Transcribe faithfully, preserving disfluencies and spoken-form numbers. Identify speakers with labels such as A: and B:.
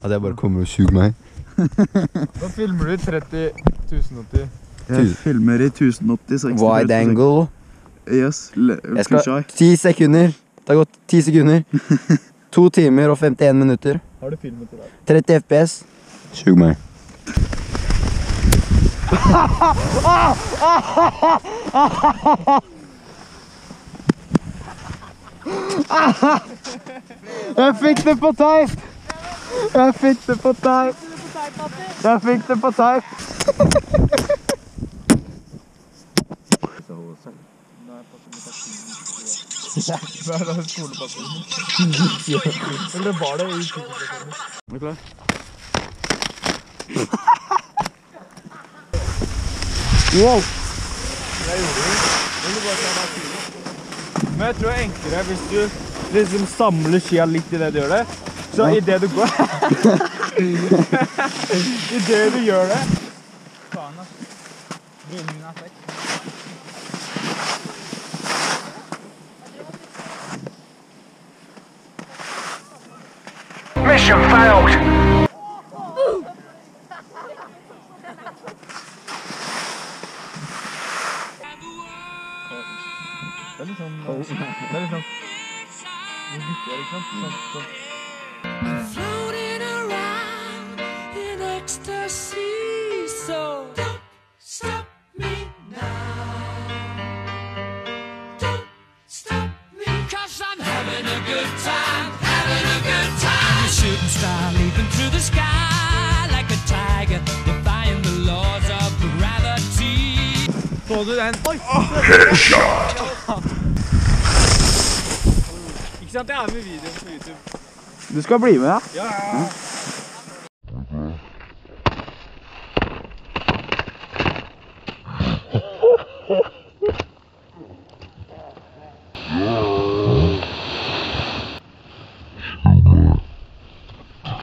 A: At jeg bare kommer og suger meg.
B: Nå filmer du tretti tusen åtti.
C: Jeg filmer i tusen åtti, seksti.
A: Wide angle.
C: Yes,
A: jeg skal ti sekunder. Det har gått ti sekunder. To timer og femtien minutter.
B: Har du filmet det der?
A: tretti F P S. Sug meg.
B: Jeg fikk det på teip! Jeg fikk det på teip! Jeg fikk det på teip! Hva er det skolepapir? Eller var det i skolepapir?
C: Er du klar?
B: Wow! Jeg gjorde det. Det bare sånn at jeg Men jeg tror det er enklere hvis du liksom samler skia litt i det du gjør det. Så i det du går... I det du gjør det... Faen, ass. Brillene mine er fekk.
D: Mission failed!
B: Det er litt sånn... Det er litt sånn... Hvor gutter er, ikke sant? Sånn, sånn.
E: Floating around in ecstasy, so don't stop me now. Don't stop me, 'cause I'm having a good time, having a good time. A shooting star leaping through the sky like a tiger, defying the laws of gravity.
B: Så du den? Oi! Ikke sant, jeg er med i videoen på YouTube.
C: Du skal bli med, ja?
B: Ja, ja.